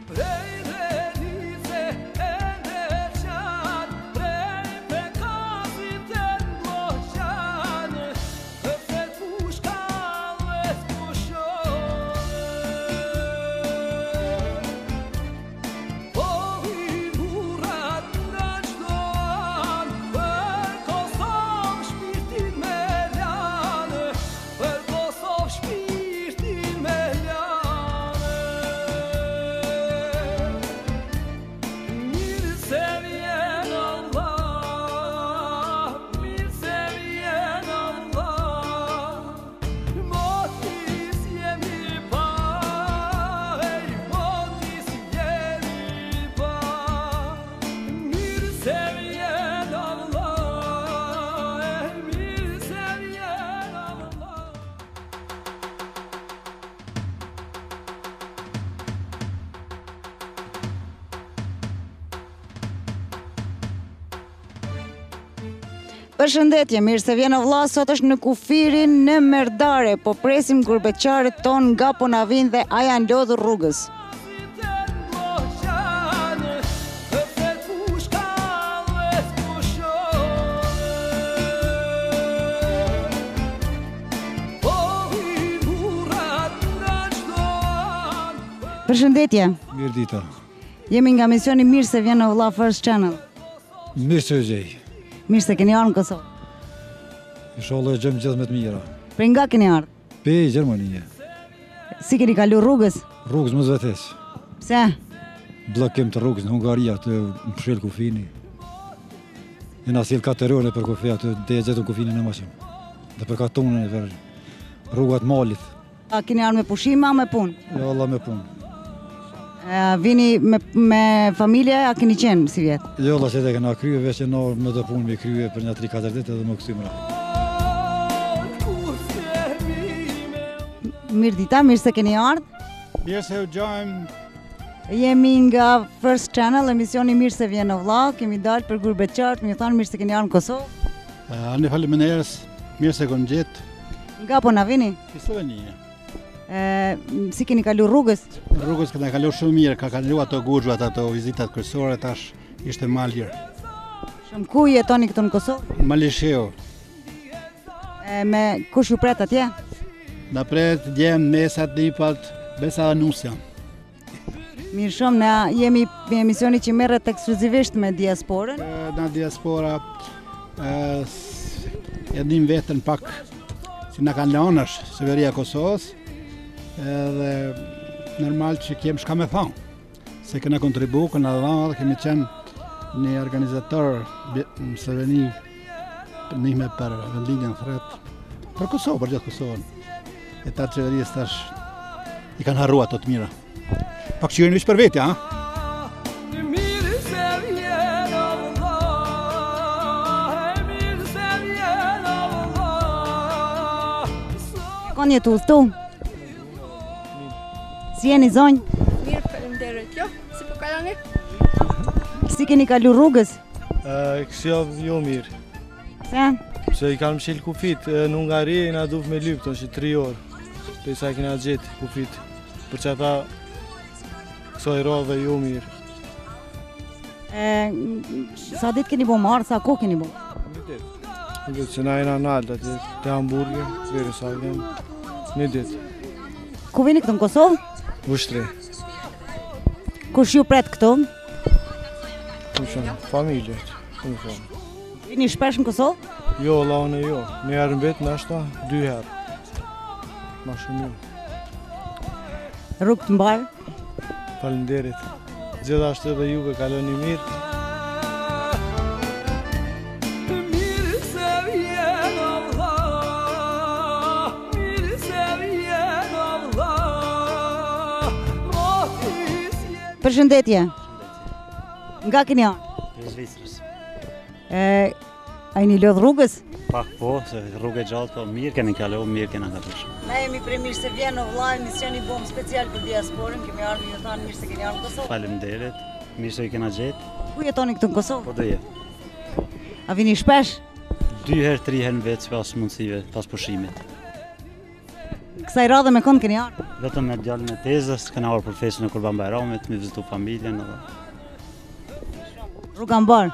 Përshëndetje, mirë se vjen o vlla, sot është në kufirin në Merdare, po presim gurbeqarët ton nga po na vinë dhe a janë lodhur rrugës. Përshëndetje. Mirë dita. Jemi nga misioni Mirë se vjen o vlla First Channel. Mirë se gjej. Mirë se keni ardhur në Kosovë. Inshallah gjëm gjithë me të mira. Prej nga keni ardhur? Pe Gjermania. Si keni kalu rrugës? Rrugës më zvetes. Pse? Bllokim të rrugës në Hungaria të më shkel kufini. Jena sjell 4 orë për kufi atë dhe gjetëm kufinin në mashim. Dhe për katunën e ver rrugat malit. A keni ardhur me pushime a me punë? Ja Allah me punë. Vini me familje, a keni qenë si vjetë? Jo, Allah që të kena krye, veç që në me të punë me krye për një 3-4 ditë edhe më kësymra. Mirë dita, mirë se keni ardhë. Mirë se u gjojmë. Jemi nga First Channel, emisioni Mirë se vjen o vlla, kemi dalë për gurbeqartë, mi thanë mirë se keni ardhur në Kosovë. Ani faleminderes, mirë se kënë gjithë. Nga po na vini? Slovenia. Si keni kalu rrugës? Rrugës këna kalu shumë mirë, ka kalu ato guxvat, ato vizitat kryesore, tash ishte ma lirë. Shumë ku jetoni këtu në Kosovë? Malisheu. Me kush ju pret atje? Na pret djemë, mesat, nipat, besa anusja. Mirë shumë, ne jemi me emisioni që merret ekskluzivisht me diasporën. Na diaspora e dim vetën pak si na kanë lënësh Severia Kosovës, edhe normal që kem shka me thonë, se këna kontribu, këna dhënë dhe kemi qenë një organizator në Sloveni njëme për vendinjën thret për Kosovë, për gjithë Kosovën. E ta qeverisë tash i kanë harru ato të mira. Pak që jojnë vishë për vetja, ha? Kanë jetu këtu? Si jeni zonjë? Mirë, faleminderit. Jo, si po kaloni? Si keni kalu rrugës? Kësë javë jo mirë. Se? Se i kanë mshil kufit në Hungari, i na duf me lypë, tonë që 3 orë. Pesa i kena gjetë kufit. Për që ata kësoj rove jo mirë. Sa ditë keni bo marë, sa ko keni bo? Një ditë. Një ditë, që na jena nalë atë të Hamburgë, veri Sagem. Një ditë. Ku vini këtu në Kosovë? Vështre. Kush ju pret këtu? Kushën, familjet. Vini shpesh në Kosovë? Jo, laune jo. Një herë mbet në ashta, 2 herë. Ma shumë jo. Rrugë të mbarë? Falenderit. Gjithashtu edhe juve kaloni mirë. Përshëndetje. Nga keni ardhur? Prej Zvicrës. A jeni lodh rrugës? Pak po, se rrugë e gjallë, po mirë keni kalu, mirë kena kaluar. Ne jemi prej Mirë se vjen o vlla, emisioni bom special për diasporën, kemi ardhur ju thanë mirë se keni ardhur në Kosovë. Faleminderit, mirë se i kena gjetë. Ku jetoni këtu në Kosovë? Po do je. A vini shpesh? 2 herë, 3 herë në vetë pas mundësive, pas pushimit. Kësaj radhe me kënd keni ardhur? Vetëm me djalin e tezës, kena orë për festën e Kurban Bayramit, me vizitu familjen edhe. Rruga Mbar.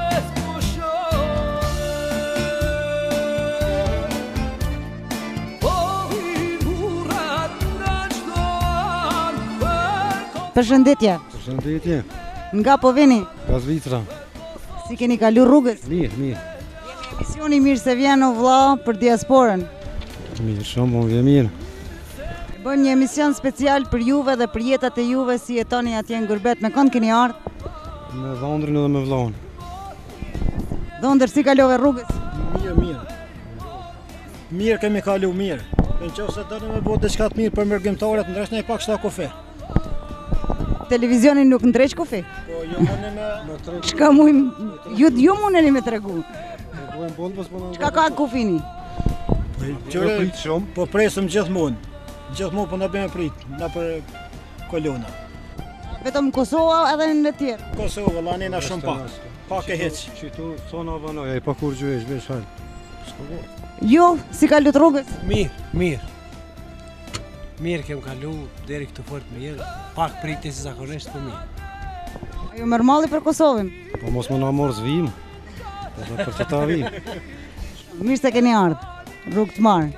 Përshëndetje. Përshëndetje, Nga po vini? ka Zvicra. Si keni kalu rrugës? Mirë. Emisioni Mirë se vjen o vlla për diasporën. Mirë, shumë, po vje mirë. Bëjmë një emision special për juve dhe për jetat e juve si jetoni atje në Gurbet. Me kënd keni ardhur? Me dhondrin edhe me vllahun. Dhondër, si kalove rrugës? Mirë. Mirë kemi kalu mirë. Në qoftë se doni me bëu diçka të mirë për mërgëmtarët, ndresh ne pak shta kafe. Televizioni nuk ndreq kufi? Po jo mune me Çka mujm ju mundeni me tregu? Tregojmë bolbës, po Çka ka kufini? Qëre, shumë. po presëm gjithmonë. Gjithmonë po na bëjmë prit, na për kolona. Vetëm Kosova edhe në tjerë. Kosovë vallani na shumë pak. Pak e hiç. Qëtu sona vanoja, i pa kur gjyesh, vesh hal. Ju, si kalut rrugës? Mirë. Mirë kem kalu, deri këtu fort mirë. Pak pritje si zakonisht, po mirë. Ju merr malli për Kosovën. Po mos më na morë zvim. Edhe për të ta vim. Mirë se keni ardhur. Rrugë të marë.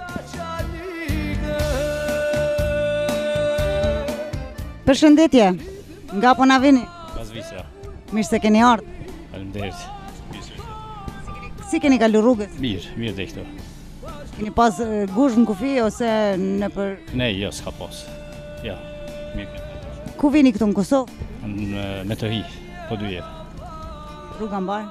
Përshëndetje. Nga po na vini? Nga Zvicra. Mirë se keni ardhur. Faleminderit. Si keni kalu rrugës? Mirë dhe këto. Keni pas gush në kufi ose në për... Ne, jo, s'ka pas. Ja, mirë. Ku vini këtu në Kosovë? Me të hi, po 2 jetë. Rruga Mbar.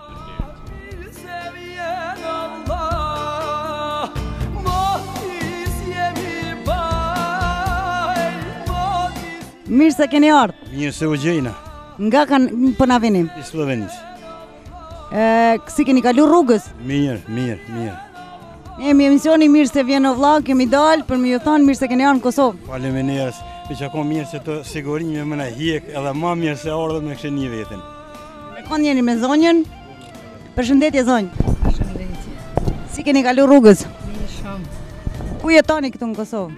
Mirë se keni ardhur. Mirë se u gjejna, Nga kanë po na vini? i Slovenis. Si keni kalu rrugës? Mirë. Ne jemi emisioni Mirë se vjen o vlla, kemi dalë për më ju thonë mirë se keni ardhur në Kosovë. Faleminderit. Me që ako mirë se të sigurimi më na hjek edhe ma mirë se ardhët me kështë një vetin. Me kënd jeni me zonjën? Përshëndetje zonjë. Si keni kalu rrugës? Mirë shumë. Ku jetoni këtu në Kosovë?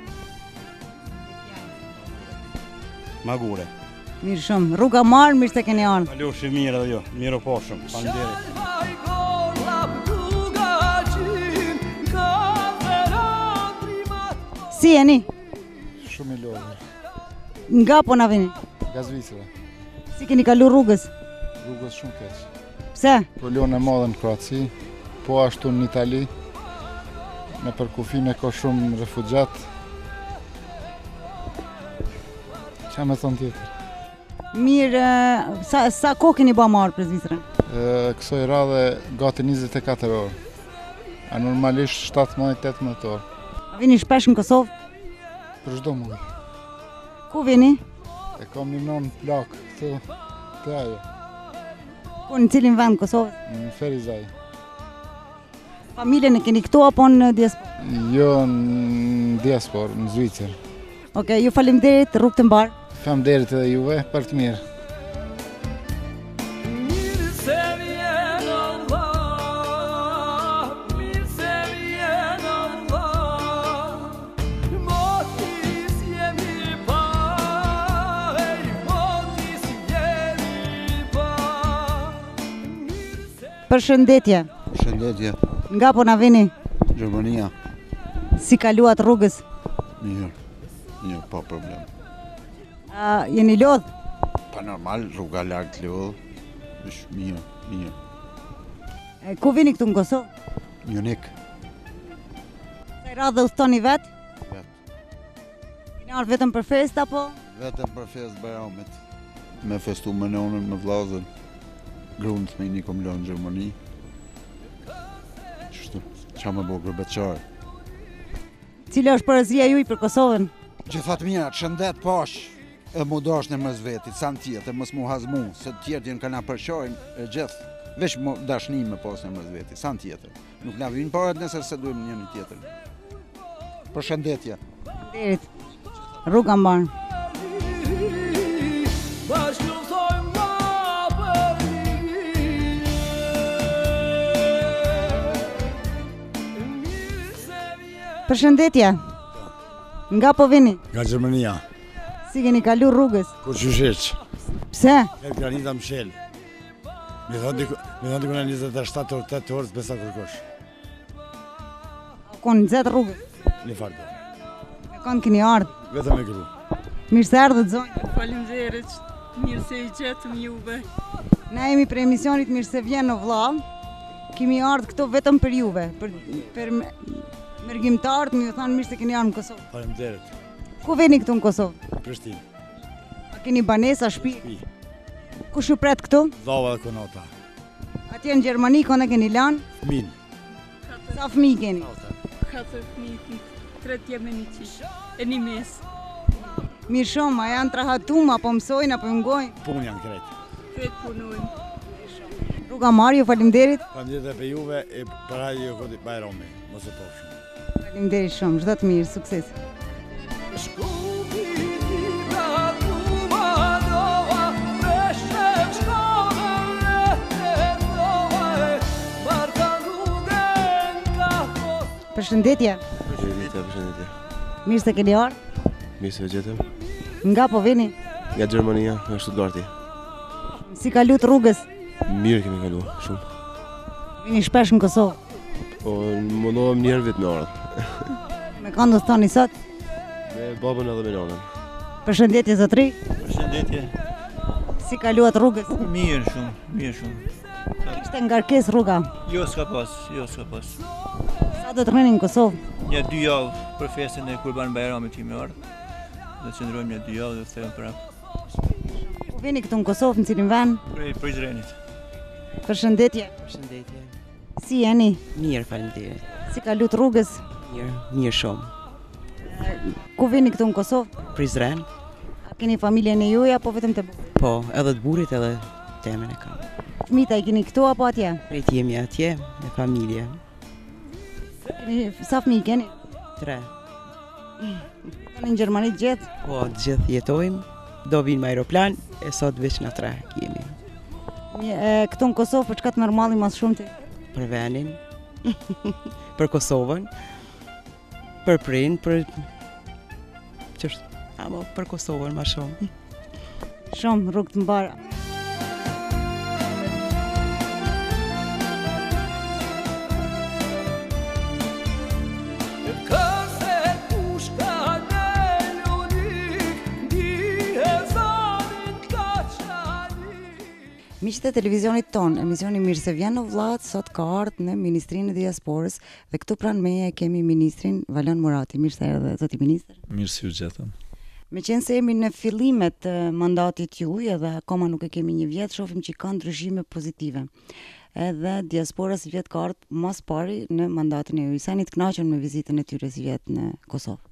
Magure. Mirë shumë. Rruga Marë, mirë se keni ardhur. Kalushi mirë edhe jo, mirë po shumë. Faleminderit. Si jeni? Shumë i lodhur. Nga po na vini? Nga Zvicra. Si keni kalu rrugës? Rrugës shumë keq. Pse? Polion e madhe në Kroaci, po ashtu në Itali. Me për kufine ka shumë refugjat. Qa me thonë tjetër? Mirë, sa kohë keni ba marë për Zvicrën? Kësoj radhe gati 24 orë. A normalisht 17-18 orë. A vini shpesh në Kosovë? Për çdo muaj. Ku vini? E kam një non plak këtu të ajo, Ku në cilin vend Kosovës? në Ferizaj. Familjen e keni këtu apo në diasporë? Jo në diaspor, në Zvicër. Okej, ju faleminderit, rrugë të mbar. Faleminderit edhe juve për të mirë. Përshëndetje. Përshëndetje, Nga po na vini? Gjermania. Si kaluat rrugës? Mirë, pa problem. Jeni lodh? Pa normal, rruga lartë lodhë, është mirë. Ku vini këtu në Kosovë? Munich, Sa i radhë udhtoni vetë? Vetë. Keni ardhur vetëm për fest apo? vetëm për festë Bayramit. Me festu me nonën, me vllazën, grunë të mini kom lënë në Gjermani. Qështu, qa me bo gërbeqare. Cila është përësia juj për Kosovën? Gjithat mira, shëndet pash, e mu dash në mëz vetit, sa në tjetë, mës mu hazmu, se tjetë jenë kana përshojnë e gjithë, veç mu dashni me pas në mëz vetit, sa në tjetë. Nuk na vinë paret nëse se dujmë një tjetër. Përshëndetje. Derit. Rruga mbar. Përshëndetje. Nga po vini? Nga Gjermania. Si keni kalu rrugës? Kur qysheq. Pse? Këtë granita Mshel. Me thonë dikuna 27 orë, 8 orë, besa kërkosh. Kon nxet rrugës? Një farë. Me kon keni ardhë? Vetëm me gru. Mirë se ardhët zonjë. Faleminderit, mirë se i gjetëm juve. Na jemi për emisionit Mirë se vjen o vlla. Kemi ardhë këto vetëm për juve, për mërgjimtarët, më ju thanë mirë se keni ardhur në Kosovë. Faleminderit. Ku veni këtu në Kosovë? Prishtinë. A keni banesa, shtëpi? Kush ju pret këtu? Dhava dhe konata. Atje në Gjermani kone keni lanë? Fëmin. Sa fëmijë keni? 4 fëmijë, 3 jemeniqish, e një mes. Mirë shumë, a janë trahatum, apo mësojnë, apo ngojnë? Punë janë krejt. Krejt punojnë. Rruga Mario, faleminderit. Faleminderit dhe për juve e para ju kodi Bajrami, mos e pofshim. Faleminderit shumë, çdo të mirë, sukses. Përshëndetje. Përshëndetje. Mirë se keni ardhur. Mirë se gjetëm. Nga po vini? Nga Gjermania, nga Stuttgarti. Si kalut rrugës? Mirë kemi kalu, shumë. Vini shpesh në Kosovë? Po, mundohem njerë vit me ardhë. Me kanë do të thoni sot? Me babën edhe me nanën. Përshëndetje zotri. Përshëndetje. Si kaluat rrugës? Mirë shumë, mirë shumë. Ishte ngarkes rruga? Jo s'ka pas. Sa do të rrini në Kosovë? Një 2 javë për festën e Kurban Bajramit që me ardhë. Dhe qëndrojmë një 2 javë dhe thejmë prapë. Ku vini këtu në Kosovë, në cilin vend? Prej Prizrenit. Përshëndetje. Përshëndetje. Si jeni? Mirë, faleminderit. Si kalut rrugës? Mirë shumë. Ku vini këtu në Kosovë? Prizren. A keni familjen e juaj apo vetëm të burrit? Po, edhe të burrit edhe temën e kam. Fëmijët i keni këtu apo atje? Krejt jemi atje, me familje. Sa fëmijë keni? 3. Në Gjermani të gjithë? Po, të gjithë jetojmë, do vinë me aeroplan, e sot veç na 3 jemi. Këtu në Kosovë, për çka të normali mas shumë ti? Për venin, për Kosovën, për prind, për... Amo, për Kosovën ma shumë. Shumë, rrugë të mbara. Miqtë e televizionit ton, emisioni Mirë se vjen o vlla, sot ka ardhur në Ministrinë e Diasporës dhe këtu pranë meje kemi ministrin Valon Murati. Mirë se erdhe zoti ministër. Mirë se u gjetëm. Meqense jemi në fillimet të mandatit juaj dhe akoma nuk e kemi një vit, shohim që ka ndryshime pozitive. Edhe diaspora si vjet ka ardhur mas pari në mandatin e juaj. Sa jeni të kënaqur me vizitën e tyre si vjet në Kosovë?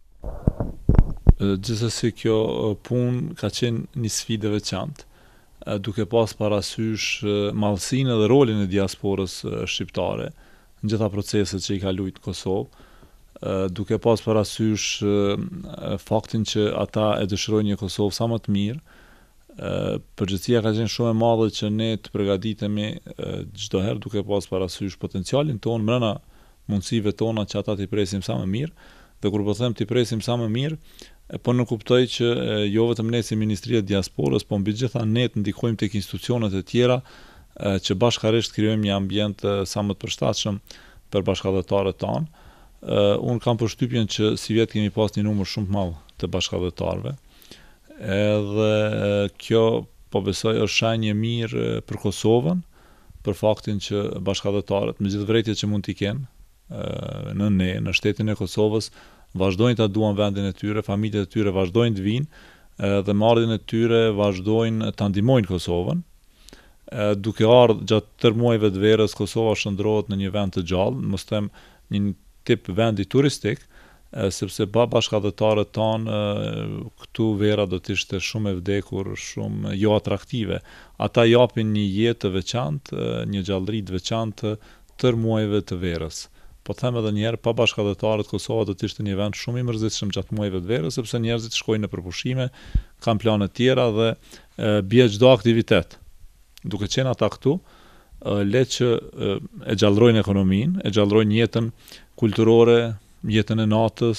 Gjithsesi kjo punë ka qenë një sfidë e veçantë, duke pas parasysh madhësinë dhe rolin e diasporës shqiptare në gjitha proceset që i ka lujt Kosovë, duke pas parasysh faktin që ata e dëshirojnë një Kosovë sa më të mirë. Përgjithësia ka qenë shumë e madhe që ne të përgatitemi çdo herë duke pas parasysh potencialin ton brenda mundësive tona që ata t'i presim sa më mirë, dhe kur po them t'i presim sa më mirë, po në kuptoj që jo vetëm ne si Ministria e Diasporës, po mbi gjitha ne të ndikojmë tek institucionet e tjera që bashkërisht krijojmë një ambient sa më të përshtatshëm për bashkëdhëtarët tanë. Unë kam përshtypjen që si vjet kemi pas një numër shumë të madh të bashkëdhëtarëve. Edhe kjo po besoj është shenjë e mirë për Kosovën, për faktin që bashkëdhëtarët me gjithë vërejtjet që mund t'i kenë në shtetin e Kosovës vazhdojnë ta duan vendin e tyre, familjet e tyre vazhdojnë të vinë dhe me ardhjen e tyre vazhdojnë ta ndihmojnë Kosovën. Duke ardhur gjatë tërë muajve të verës, Kosova shndrohet në një vend të gjallë, mos them një tip vendi turistik, sepse pa bashkëdhëtarët tanë këtu vera do të ishte shumë e vdekur, shumë jo atraktive. Ata japin një jetë të veçantë, një gjallëri të veçantë tërë muajve të verës. Po them edhe një herë, pa bashkëdhëtarët Kosova do të ishte një vend shumë i mërzitshëm gjatë muajve të verës, sepse njerëzit shkojnë në përpushime, kanë plane të tjera dhe bie çdo aktivitet. Duke qenë ata këtu, le që e gjallërojnë ekonominë, e gjallërojnë jetën kulturore, jetën e natës,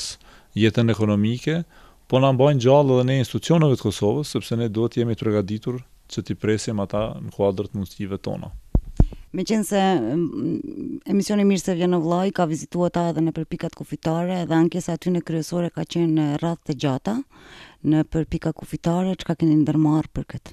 jetën ekonomike, po na mbajnë gjallë edhe ne institucioneve të Kosovës, sepse ne duhet jemi të përgatitur që t'i presim ata në kuadër të mundësive tona. Me qenë se emisioni Mirë se vjen në vllai ka vizituar ta edhe në për pikat kufitare dhe ankesa aty në kryesore ka qenë rradh të gjata në për pika kufitare, çka keni ndërmarrë për këtë?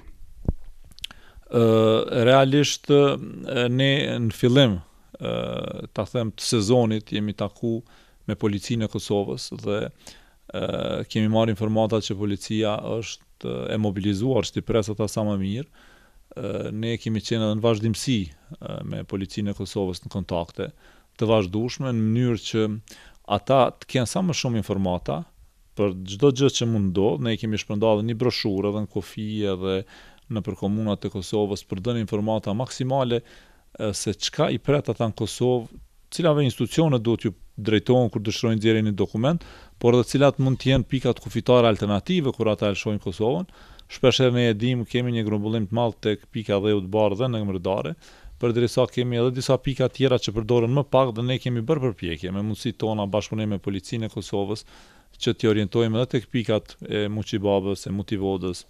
Realisht ne në fillim ta them të sezonit jemi taku me policinë e Kosovës dhe kemi marrë informata që policia është e mobilizuar, që t'i pres ata sa më mirë. Ne kemi qenë edhe në vazhdimsi me policinë e Kosovës në kontakte të vazhdueshme në mënyrë që ata të kenë sa më shumë informata për çdo gjë që mund ndodh. Ne kemi shpërndarë një broshurë edhe në kufi edhe në për komunat e Kosovës për dhënë informata maksimale se çka i pret ata në Kosovë, cilave institucione duhet ju drejtohen kur dëshirojnë nxjerrin një dokument, por edhe cilat mund të jenë pikat kufitare alternative kur ata e shohin Kosovën. Shpeshherë ne e dim, kemi një grumbullim të madh tek pika dheu të bardhë dhe në Mërdare, përderisa kemi edhe disa pika tjera që përdoren më pak dhe ne kemi bërë përpjekje me mundësitë tona bashkëpunim me policinë e Kosovës që t'i orientojmë edhe tek pikat e Muqibabës, e Mutivodës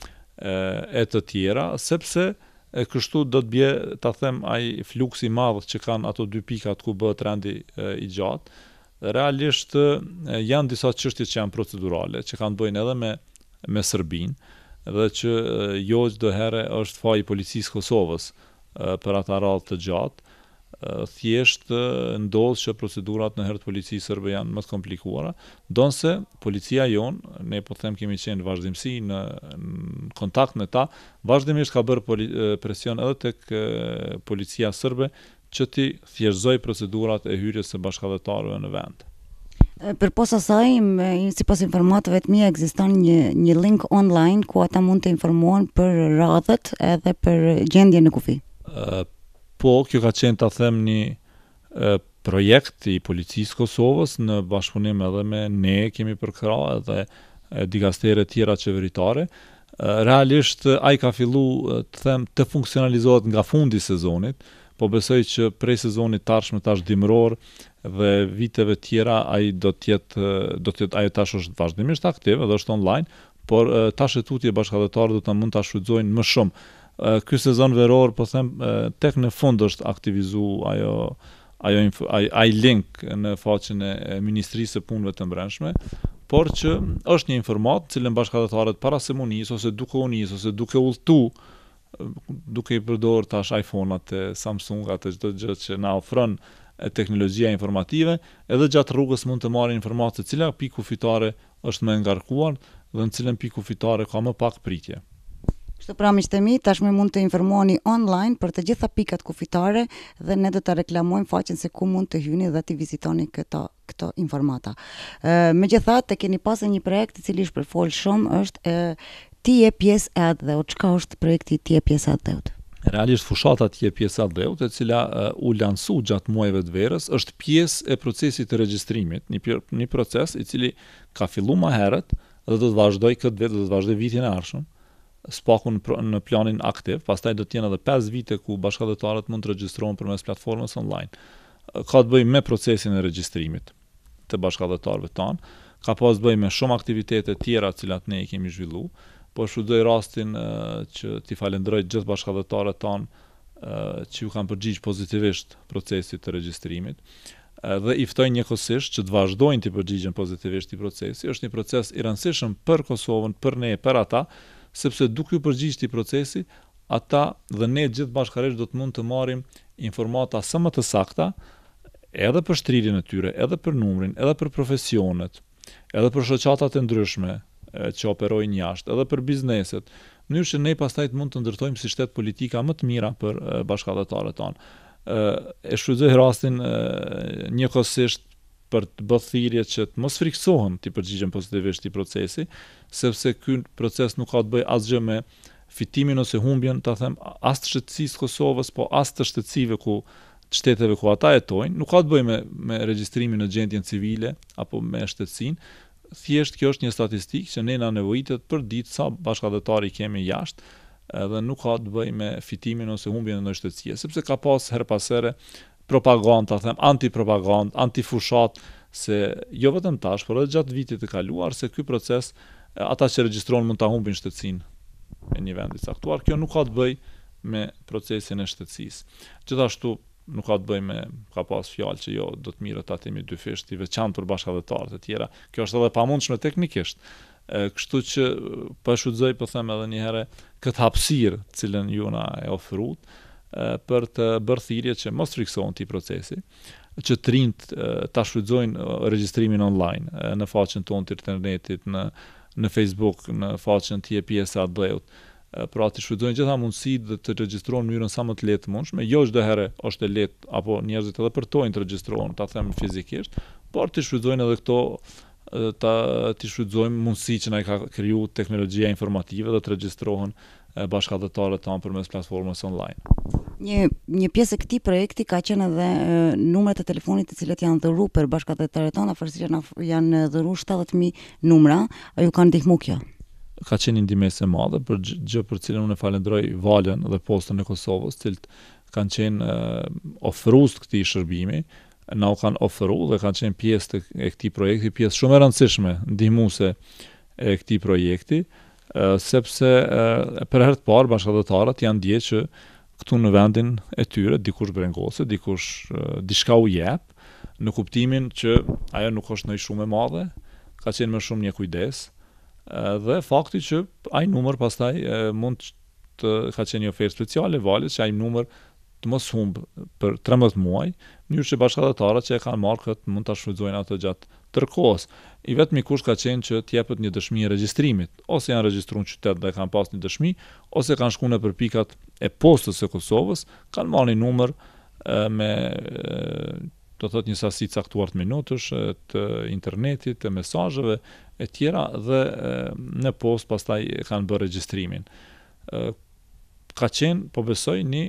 e të tjera, sepse kështu do të bie, ta them, ai fluksi i madh që kanë ato dy pikat ku bëhet rendi i gjatë. Realisht janë disa çështje që janë procedurale, që kanë bëjnë edhe me Serbinë dhe që jo çdo herë është faji i policisë Kosovës për ata radhë të gjatë. Thjesht ndodh që procedurat në herë të policisë serbe janë më të komplikuara, donse policia jonë, ne po them kemi qenë vazhdimsi në kontakt me ta, vazhdimisht ka bërë presion edhe tek policia serbe që ti thjeshtëzoj procedurat e hyrjes së bashkëdhetarëve në vend. Përposa saj, sipas informatave të mia, ekziston një link online ku ata mund të informohen për radhët edhe për gjendjen në kufi. Po, kjo ka qenë, ta them, një projekt i policisë Kosovës në bashkëpunim edhe me ne kemi përkrahë edhe dikastere tjera qeveritare. Realisht ai ka fillu të funksionalizohet nga fundi i sezonit, po besoj që prej sezonit tashmë tash dimror dhe viteve tjera ai do të jetë ajo tash është vazhdimisht aktiv dhe është online, por tash tutje bashkëdhetarët do ta mund ta shfrytëzojnë më shumë. Ky sezon veror, po them, tek në fund është aktivizu ai link në faqen e Ministrisë së Punëve të Brendshme, por që është një informat cilën bashkëdhetarët para se mu nis ose duke u nis ose duke udhëtu, duke i përdorur tash iPhone-at e Samsung-at e çdo gjë që na ofron teknologjia informative, edhe gjatë rrugës mund të marrin informatë se cila pikë kufitare është më ngarkuar dhe në cilën pikë kufitare ka më pak pritje. Kështu pra, miqtë e mi, tashmë mund të informoheni online për të gjitha pikat kufitare dhe ne do ta reklamojmë faqen se ku mund të hyni dhe të vizitoni këto informata. Megjithatë, keni pasur një projekt i cili shpërfol shumë, është Ti je pjesë e Atdheut. Çka është projekti Ti je pjesë e Atdheut? Realisht fushata Ti je pjesë e Atdheut, e cila u lansu gjatë muajve të verës, është pjesë e procesit të regjistrimit, një proces i cili ka filluar më herët dhe do të vazhdoj këtë vit, do të vazhdoj vitin e ardhshëm. Spakun në planin aktiv, pastaj do të jenë edhe 5 vite ku bashkëdhetarët mund të regjistrohen përmes platformës online. Ka të bëjë me procesin e regjistrimit të bashkëdhetarëve tanë, ka pas të bëjë me shumë aktivitete tjera të cilat ne i kemi zhvilluar, po shfrytëzoj rastin që t'i falenderoj gjithë bashkëdhetarët tanë që ju kanë përgjigjë pozitivisht procesit të regjistrimit dhe i ftoj njëkohësisht që të vazhdojnë të përgjigjen pozitivisht i procesi. Është një proces i rëndësishëm për Kosovën, për ne, për ata, sepse duke u përgjigjë këtij procesi, ata dhe ne gjithë bashkërisht do të mund të marrim informata sa më të sakta, edhe për shtrirjen e tyre, edhe për numrin, edhe për profesionet, edhe për shoqatat e ndryshme që operojnë jashtë, edhe për bizneset, në mënyrë që ne pastaj të mund të ndërtojmë si shtet politika më të mira për bashkëdhetarët tanë. E shfrytëzoj rastin njëkohësisht për të bërë thirrje që të mos friksohen të përgjigjen pozitivisht i procesi, sepse ky proces nuk ka të bëjë asgjë me fitimin ose humbjen, ta them, as të shtetësisë Kosovës, po as të shtetësive të shteteve ku ata jetojnë, nuk ka të bëjë me regjistrimin në gjendjen civile apo me shtetësinë. Thjesht kjo është një statistikë që ne na nevojitet për ditë sa bashkëdhetari kemi jashtë, edhe nuk ka të bëjë me fitimin ose humbjen e ndonjë shtetësie, sepse ka pas her pas here propaganda, them, antipropagandë, antifushat, se jo vetëm tash, por edhe gjatë vitit të kaluar, se ky proces, ata që regjistrohen mund ta humbin shtetësinë e një vendi caktuar. Kjo nuk ka të bëjë me procesin e shtetësisë. Gjithashtu nuk ka të bëjë me ka pas fjalë që jo do të mirë ta timi dy fish të veçantë për bashkëdhetarët e tjera. Kjo është edhe pamundshme teknikisht. Kështu që po shfrytëzoj, po them edhe një herë, këtë hapësirë cilën ju na e ofruat për të bërë thirrje që mos friksohen ti procesi, që të rinjt ta shfrytëzojnë regjistrimin online në faqen tonë të internetit, në Facebook, në faqen Tje pjesa e bëut. Pra të shfrytëzojnë gjitha mundësitë dhe të regjistrohen në mënyrën sa më të lehtë mundshme. Jo çdo herë është e lehtë apo njerëzit edhe përtojnë të regjistrohen, ta them fizikisht, por të shfrytëzojnë edhe këto të shfrytëzojmë mundësi që na i ka kriju teknologjia informative dhe të regjistrohen bashkëdhetarët tanë përmes platformës online. Një pjesë e këtij projekti ka qenë edhe numrat e telefonit të cilët janë dhëruar për bashkëdhetarët tanë, afërsisht janë dhëruar 70.000 numra, a ju ka ndihmu kjo? Ka qenë një ndihmëse e madhe për gjë për cilën unë falenderoj Valën dhe Postën e Kosovës, cilët kanë qenë ofrues të këtij shërbimi, na u kanë ofruar dhe kanë qenë pjesë e këtij projekti, pjesë shumë e rëndësishme ndihmuese e këtij projekti, sepse për herë të parë bashkëdhetarët janë ndjekur që këtu në vendin e tyre dikush brengose, dikush diçka u jep, në kuptimin që ajo nuk është ndonjë shumë e madhe, ka qenë më shumë një kujdes, dhe fakti që ai numër pastaj mund të ka qenë një ofertë speciale Valit që ai numër të mos humb për 13 muaj, mënyrë që bashkëdhetarët që e kanë marrë këtë mund ta shfrytëzojnë atë gjatë tërkohës. I vetmi kusht ka qenë që t'jepet një dëshmi e regjistrimit, ose janë regjistruar në qytet dhe kanë pas një dëshmi, ose kanë shkuar nëpër pikat e postës së Kosovës, kanë marrë një numër me do thotë një sasi caktuar të minutësh, të internetit, të mesazheve e tjera dhe në postë pastaj kanë bërë regjistrimin. Ka qenë, po besoj, një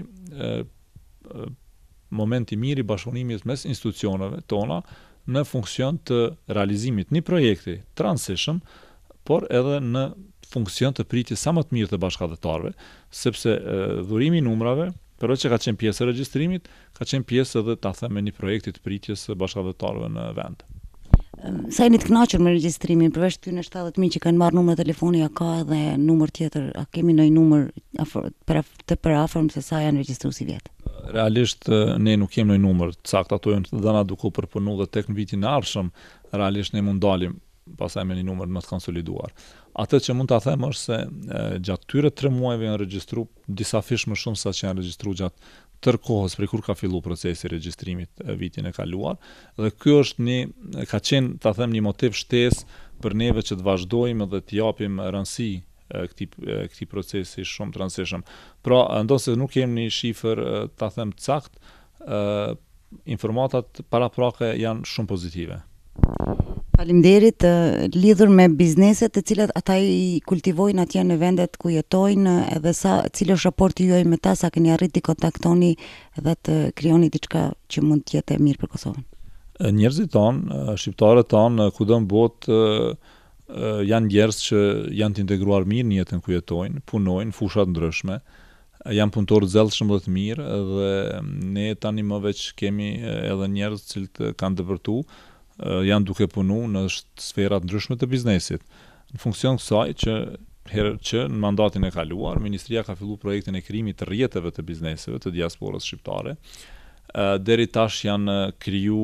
moment i mirë i bashkëpunimit mes institucioneve tona në funksion të realizimit një projekti të rëndësishëm, por edhe në funksion të pritjes sa më të mirë të bashkëdhetarëve, sepse dhurimi i numrave, përveç që ka qenë pjesë e regjistrimit, ka qenë pjesë edhe ta them një projekti të pritjes së bashkëdhetarëve në vend. Sa jeni të kënaqur me regjistrimin, përveç këtyre 70.000 që kanë marrë numër telefoni, a ka edhe numër tjetër, a kemi ndonjë numër të përafërm se sa janë regjistruar si vjet? Realisht ne nuk kemi ndonjë numër të saktë, ato janë dhëna duke u përpunuar dhe tek në vitin e ardhshëm, realisht ne mund dalim pastaj me një numër më të konsoliduar. Atë që mund ta them është se gjatë këtyre 3 muajve janë regjistruar disa fish më shumë se sa që janë regjistruar gjatë tërkohës prej kur ka filluar procesi i regjistrimit vitin e kaluar, dhe ky është ka qenë, ta them, një motiv shtesë për neve që të vazhdojmë dhe të japim rëndësi këtij procesi shumë të rëndësishëm. Pra, ndonse nuk kemi një shifër, ta them, të saktë, informatat paraprake janë shumë pozitive. Faleminderit, lidhur me bizneset të cilat ata i kultivojnë atje në vendet ku jetojnë, edhe cili është raporti juaj me ta, sa keni arritë të kontaktoni dhe të krijoni diçka që mund të jetë mirë për Kosovën? Njerëzit tanë, shqiptarët tanë, kudo në botë, janë njerëz që janë të integruar mirë në jetën ku jetojnë, punojnë fushat ndryshme, janë punëtorë zellshëm dhe të mirë, dhe ne tani më veç kemi edhe njerëz që kanë dëvërtuar, janë duke punu në sferat ndryshme të biznesit. Në funksion kësaj që në mandatin e kaluar, Ministria ka filluar projektin e krijimit të rrjeteve të bizneseve të diasporës shqiptare. Deri tash janë kriju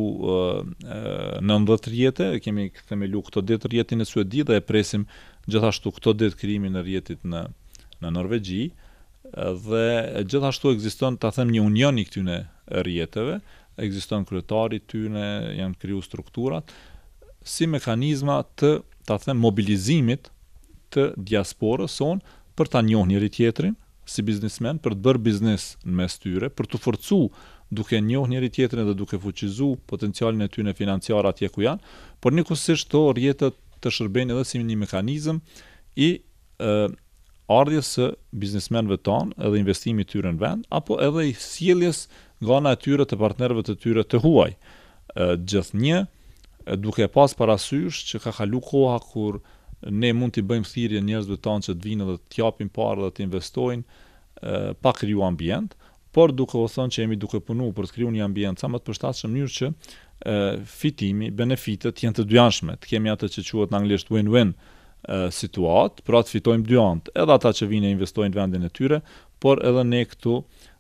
90 rrjete, kemi themelu këto ditë rrjetin e Suedi dhe e presim gjithashtu këto ditë krijimin e rrjetit në Norvegji, dhe gjithashtu ekziston, ta them, një union i këtyre rrjeteve, ekziston kryetari tyne, janë kriju strukturat, si mekanizma të, ta them, mobilizimit të diasporës son për ta njohur njëri tjetrin si biznesmen, për të bërë biznes në mes tyre, për të forcuar duke njohur njëri tjetrin dhe duke fuqizuar potencialin e tyre financiar atje ku janë, por njëkohësisht to rrjetet të shërbejnë edhe si një mekanizëm i ardhjes së biznesmenëve tanë edhe investimit tyre në vend, apo edhe i sjelljes nga ana e tyre të partnerëve të tyre të huaj. Gjithnjë, duke pas parasysh që ka kalu koha kur ne mund t'i bëjmë thirrje njerëzve tanë që të vinë dhe të japin parë dhe të investojnë pa kriju ambient, por duke u thënë që jemi duke punu për të kriju një ambient sa më të përshtatshëm, mënyrë që fitimi, benefitet jenë të dyanshme. Të kemi atë që quhet në anglisht win-win situatë, pra të fitojmë dy anë, edhe ata që vinë e investojnë në vendin e tyre, por edhe ne këtu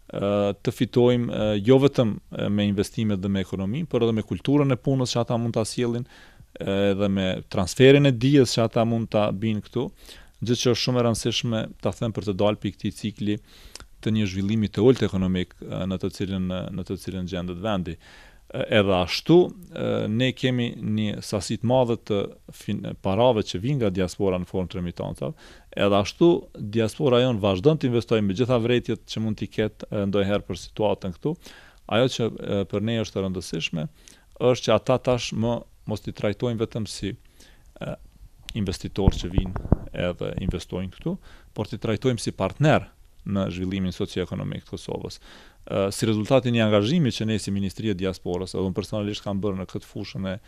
të fitojmë jo vetëm me investimet dhe me ekonominë, por edhe me kulturën e punës që ata mund ta sjellin, edhe me transferin e dijes që ata mund ta binë këtu, gjë që është shumë e rëndësishme ta them për të dalë pikë këtij cikli të një zhvillimi të ulët ekonomik në të cilën gjendet vendi. Edhe ashtu ne kemi një sasi të madhe të parave që vijnë nga diaspora në formë të remitancave, edhe ashtu diaspora jonë vazhdon të investojë me gjitha vërejtjet që mund t'i ketë ndonjëherë për situatën këtu. Ajo që për ne është e rëndësishme është që ata tash mos t'i trajtojnë vetëm si investitorë që vinë edhe investojnë këtu, por t'i trajtojmë si partner në zhvillimin socioekonomik të Kosovës. Si rezultati një angazhimi që ne si Ministria e Diasporës, edhe unë personalisht kam bërë në këtë fushën e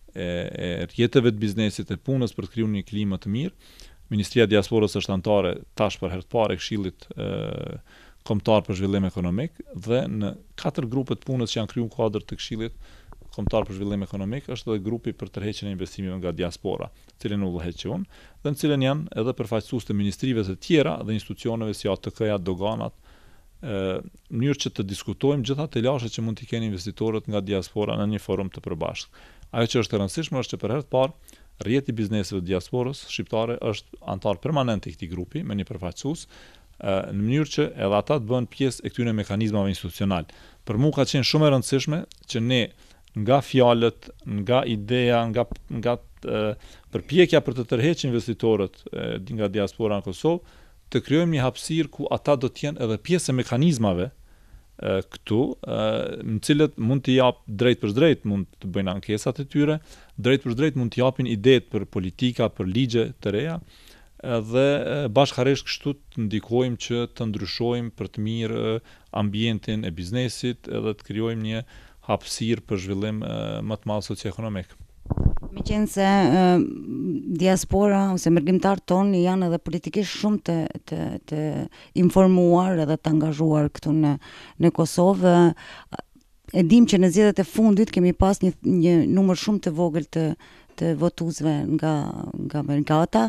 rjetëve të biznesit e punës për të krijuar një klimë të mirë. Ministria e Diasporës është anëtare tash për herë të parë e Këshillit Kombëtar për Zhvillim Ekonomik dhe në 4 grupe të punës që janë krijuar në kuadër të Këshillit Kombëtar për Zhvillim Ekonomik është edhe grupi për tërheqjen e investimeve nga diaspora, të cilin udhëheq unë, dhe në cilën janë edhe përfaqësues të ministrive të tjera dhe institucioneve si ATK-ja, doganat, në mënyrë që të diskutojmë gjitha të lashet që mund t'i kenë investitorët nga diaspora në një forum të përbashkët. Ajo që është e rëndësishme është që për herë të parë rrjeti i bizneseve të diasporës shqiptare është antar permanent i këtij grupi me një përfaqësues, në mënyrë që edhe ata të bëhen pjesë e këtyre mekanizmave institucional. Për mua ka qenë shumë e rëndësishme që ne nga fjalët, nga ideja, nga përpjekja për të tërhequr investitorët nga diaspora në Kosovë, të krijojmë një hapësirë ku ata do të jenë edhe pjesë e mekanizmave këtu, në cilët mund t'i jap drejt për drejt, mund të bëjnë ankesat e tyre, drejt për drejt mund t'i japin idetë për politika, për ligje të reja, dhe bashkërisht kështu të ndikojmë që të ndryshojmë për të mirë ambientin e biznesit edhe të krijojmë një hapësirë për zhvillim më të madh socioekonomik. Meqense diaspora ose mërgjimtarët tonë janë edhe politikisht shumë të informuar edhe të angazhuar këtu në Kosovë, e dim që në zgjedhjet e fundit kemi pas një numër shumë të vogël të votuesve nga Vergata.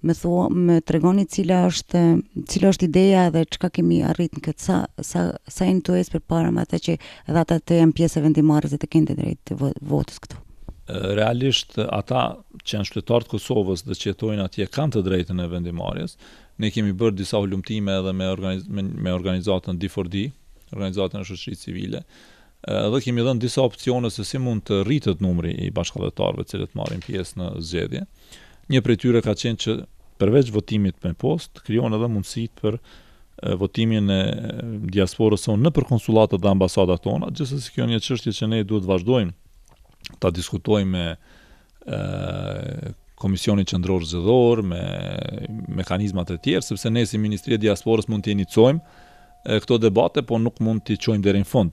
Më tregoni cila është ideja dhe çka kemi arrit në këtë sa intues përpara me ata që edhe ata të janë pjesë e vendimmarrjes dhe të kenë drejt të votës këtu. Realisht ata që janë qytetarë të Kosovës dhe që jetojnë atje kanë të drejtën e vendimmarrjes. Ne kemi bërë disa hulumtime edhe me organizatën D4D, organizatën e shoqërisë civile, dhe kemi dhënë disa opsione se si mund të rritet numri i bashkëdhetarëve të cilët marrin pjesë në zgjedhje. Një prej tyre ka qenë që përveç votimit me postë, krijon edhe mundësitë për votimin e diasporës sonë nëpër konsulatet dhe ambasadat tona, gjithsesi kjo është një çështje që ne duhet vazhdojmë ta diskutojmë me Komisionin Qendror Zgjedhor, me mekanizmat e tjerë, sepse ne si Ministria e Diasporës mund të inicojmë këto debate, po nuk mund t'i çojmë deri në fund.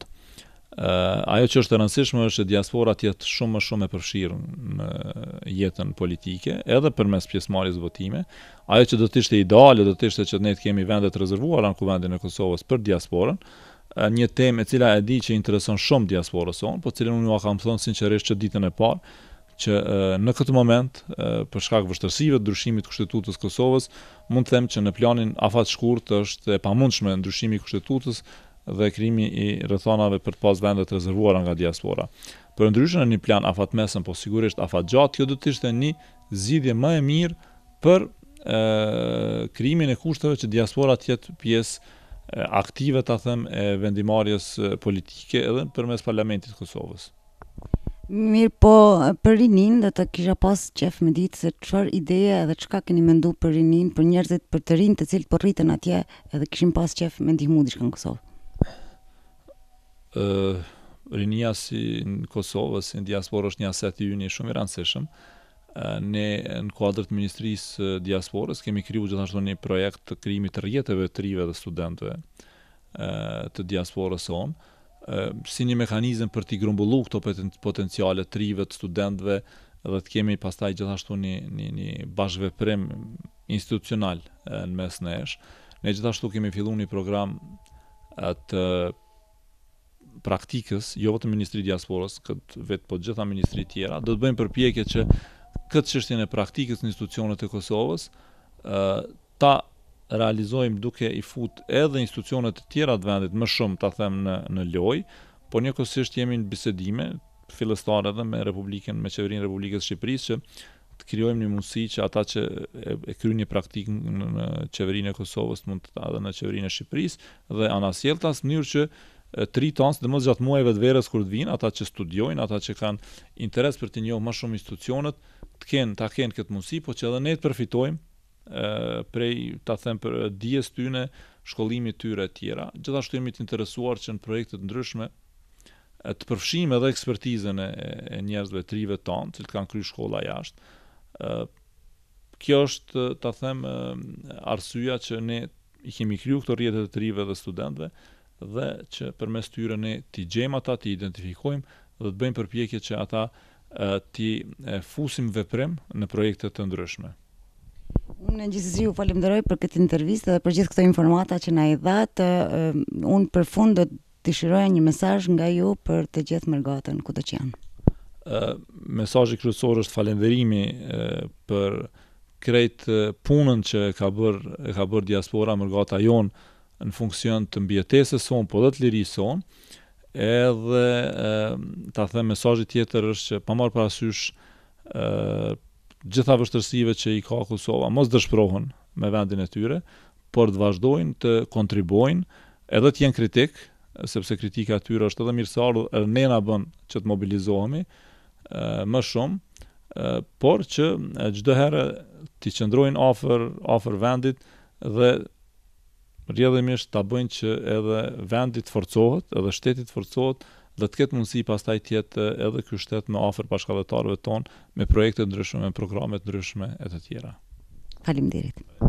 Ajo që është e rëndësishme është që diaspora të jetë shumë më shumë e përfshirë në jetën politike, edhe përmes pjesëmarrjes votime. Ajo që do të ishte ideale do të ishte që ne të kemi vende të rezervuara në Kuvendin e Kosovës për diasporën, një temë e cila e di që intereson shumë diasporës sonë, po cilën unë kam thënë sinqerisht që ditën e parë, që në këtë moment, për shkak vështirësive të ndryshimit të Kushtetutës Kosovës, mund të them që në planin afat shkurt është e pamundshme ndryshimi i Kushtetutës dhe krijimi i rrethonave për të pas vende të rezervuara nga diaspora. Për ndryshën në një plan afatmesëm, po sigurisht afat gjatë, kjo do të ishte një zgjidhje më e mirë për krijimin e kushteve që diaspora të jetë pjesë aktive, ta them, e vendimarrjes politike edhe përmes Parlamentit të Kosovës. Mirë, po për rinin do të kisha pas qef me ditë se çfarë ideje edhe çka keni menduar për rinin, për njerëzit, për të rinj të cilët po rriten atje edhe kishin pas qef me ndihmu diçka në Kosovë. Rinia si në Kosovë, si në diasporë është një aset i ynë shumë i rëndësishëm. Ne në kuadër të Ministrisë Diasporës kemi krijuar gjithashtu një projekt të krijimit të rrjeteve të rive dhe studentëve të diasporës sonë, si një mekanizëm për t'i grumbulluar këto potenciale të rive të studentëve dhe të kemi pastaj gjithashtu një bashkëveprim institucional në mes nesh. Ne gjithashtu kemi filluar një program të praktikës, jo vetëm Ministri i Diasporës, këtë vetë po gjitha ministri tjera, do të bëjmë përpjekje që këtë çështjen e praktikës në institucionet e Kosovës ta realizojmë duke i fut edhe institucionet të tjera të vendit më shumë, ta them në lojë, por njëkohësisht jemi në bisedime fillestare edhe me qeverinë e Republikës së Shqipërisë që të krijojmë një mundësi që ata që e kryejnë një praktikë në qeverinë e Kosovës mund të edhe në qeverinë e Shqipërisë dhe anasjelltas në mënyrë që të rritohen, sidomos gjatë muajve të verës kur të vinë, ata që studiojnë, ata që kanë interes për të njohur më shumë institucionet, ta kenë këtë mundësi, po që edhe ne të përfitojmë prej, ta them, për dijes tyre, shkollimit tyre e tjera. Gjithashtu jemi të interesuar që në projekte të ndryshme të përfshijmë edhe ekspertizën e njerëzve të rive tonë, që kanë kryer shkolla jashtë. Kjo është, ta them, arsyeja që ne i kemi kriju këto rrjete të rive dhe studentëve dhe që përmes tyre ne t'i gjejmë ata, t'i identifikojmë dhe të bëjmë përpjekje që ata t'i fusim veprim në projekte të ndryshme. Unë gjithsesi ju falenderoj për këtë intervistë dhe për gjithë këto informata që na i dhatë. Unë për fund do të dëshiroja një mesazh nga ju për të gjithë Mërgatën kudo që janë. Mesazhi kryesor është falënderimi për krejt punën që e ka bërë diaspora Mërgata jon në funksion të mbijetesës sonë, po dhe të lirisë sonë. Edhe ta them mesazhi tjetër është që pa marrë parasysh gjitha vështirësive që i ka Kosova, mos dëshpërohen me vendin e tyre, por të vazhdojnë të kontribuojnë, edhe të jenë kritik, sepse kritika e tyre është edhe mirëseardhur, edhe ne na bën që të mobilizohemi më shumë, por që çdo herë të qëndrojnë afër vendit dhe rrjedhimisht ta bëjnë që edhe vendi të forcohet, edhe shteti të forcohet dhe të ketë mundësi pastaj të jetë edhe ky shtet më afër bashkëdhëtarëve tonë me projekte ndryshme, me programe të ndryshme e të tjera. Faleminderit.